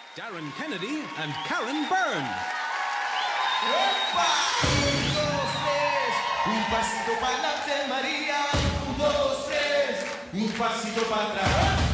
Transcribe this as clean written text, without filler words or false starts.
Darren Kennedy and Karen Byrne. ¡Opa! 1, 2, 3, un pasito para adelante, María. 1, 2, 3, un pasito para atrás.